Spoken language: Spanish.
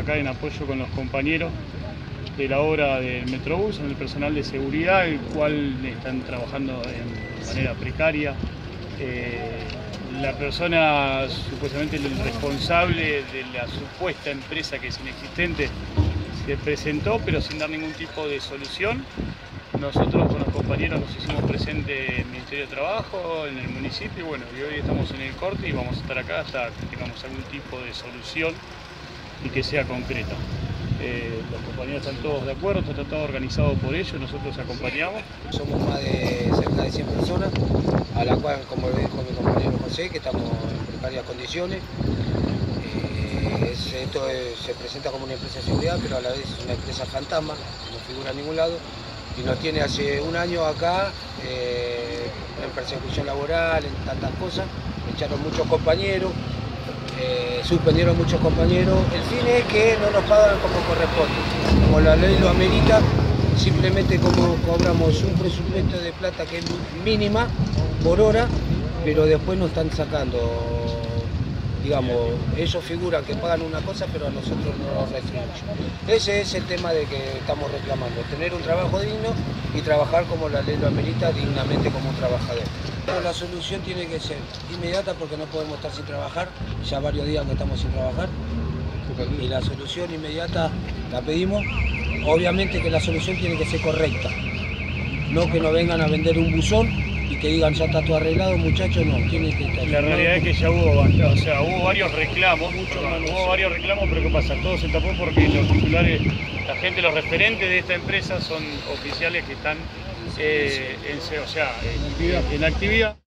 acá en apoyo con los compañeros de la obra del Metrobús, en el personal de seguridad, el cual están trabajando de manera precaria. La persona, supuestamente el responsable de la supuesta empresa que es inexistente, se presentó pero sin dar ningún tipo de solución. Nosotros con los compañeros nos hicimos presentes en el Ministerio de Trabajo, en el municipio, y bueno, y hoy estamos en el corte y vamos a estar acá hasta que tengamos algún tipo de solución y que sea concreta. Los compañeros están todos de acuerdo, está todo organizado por ellos, nosotros acompañamos. Somos más de cerca de 100 personas, a la cual, como lo dijo mi compañero José, que estamos en precarias condiciones. Esto se presenta como una empresa de seguridad, pero a la vez es una empresa fantasma, no figura en ningún lado, y nos tiene hace un año acá en persecución laboral, en tantas cosas. Echaron muchos compañeros, suspendieron muchos compañeros. El fin es que no nos pagan como corresponde, como la ley lo amerita. Simplemente como cobramos un presupuesto de plata que es mínima por hora, pero después nos están sacando. Digamos, ellos figuran que pagan una cosa, pero a nosotros no nos retribuyen. Ese es el tema de que estamos reclamando, tener un trabajo digno y trabajar como la ley lo amerita, dignamente como un trabajador. Pero la solución tiene que ser inmediata porque no podemos estar sin trabajar, ya varios días que estamos sin trabajar, y la solución inmediata la pedimos. Obviamente que la solución tiene que ser correcta, no que nos vengan a vender un buzón y que digan ya está todo arreglado, muchachos, no, tiene que estar. La realidad es que ya hubo hubo varios reclamos, pero ¿qué pasa? Todo se tapó porque los titulares, la gente, los referentes de esta empresa son oficiales que están en actividad.